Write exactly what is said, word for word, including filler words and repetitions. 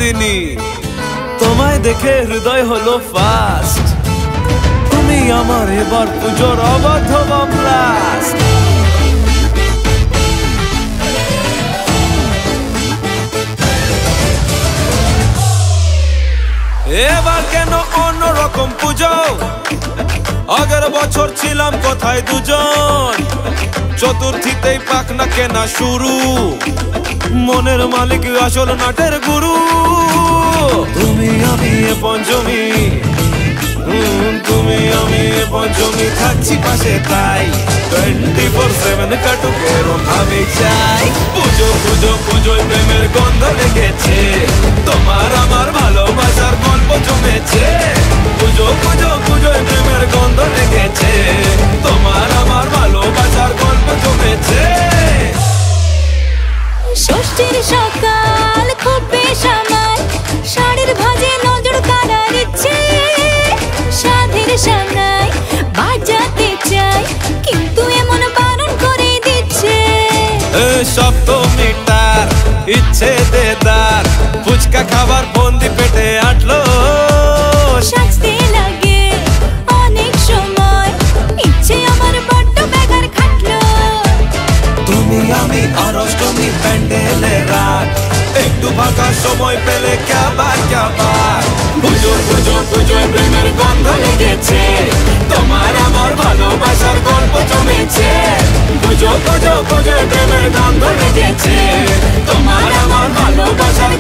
ভাবিনি তোমায় দেখে হৃদয় হলো ফাস্ট তুমি আমার এবার পুজোর অবাধ ব্লাস্ট এবার কেন অন্যরকম পুজো আগের বছর ছিলাম কোথায় দুজন চতুর্থীতেই পাখনা কেনা শুরু মনের মালিক আসল নাটের গুরু তুমি আমি এ পঞ্চমী তুমি আমি এ পঞ্চমী থাকছি পাশে তাই টোয়েন্টি ফোর সেভেন কাটুক এরম ভাবে চাই পুজো পুজো পুজোয় প্রেমের গন্ধ লেগেছে তোমার আমার ভালোবাসার গল্প জমেছে পুজো পুজো পুজোয় প্রেমের গন্ধ লেগেছে তোমার আমার ভালোবাসার গল্প জমেছে ষষ্ঠীর সকাল খুব বেসামাল শাড়ির ভাজে নজর কাড়ার ইচ্ছে সাধের সামনায় বাজাতে চাই কিন্তু এমন বারণ করে দিচ্ছে সপ্তমীটার ইচ্ছে দেদার ফুচকা খাবার বন্দি পেটে আটলো সাজতে লাগে অনেক সময় ইচ্ছে আমার বড্ড বেগার খাটলো তুমি আমি আর অষ্টমী প্যান্ডেলে রাত একটু ফাঁকা সময় পেলে ক্যাবার ক্যাবার পুজো পুজো পুজোয় প্রেমের গন্ধ লেগেছে তোমার আমার ভালোবাসার গল্প জমেছে পুজো পুজো পুজোয় প্রেমের গন্ধ লেগেছে তোমার আমার ভালোবাসার